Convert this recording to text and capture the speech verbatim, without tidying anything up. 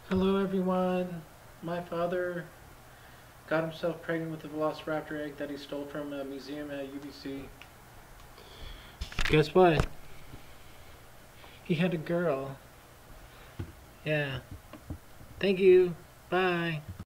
Hello everyone. My father got himself pregnant with a velociraptor egg that he stole from a museum at U B C. Guess what? He had a girl. Yeah. Thank you. Bye.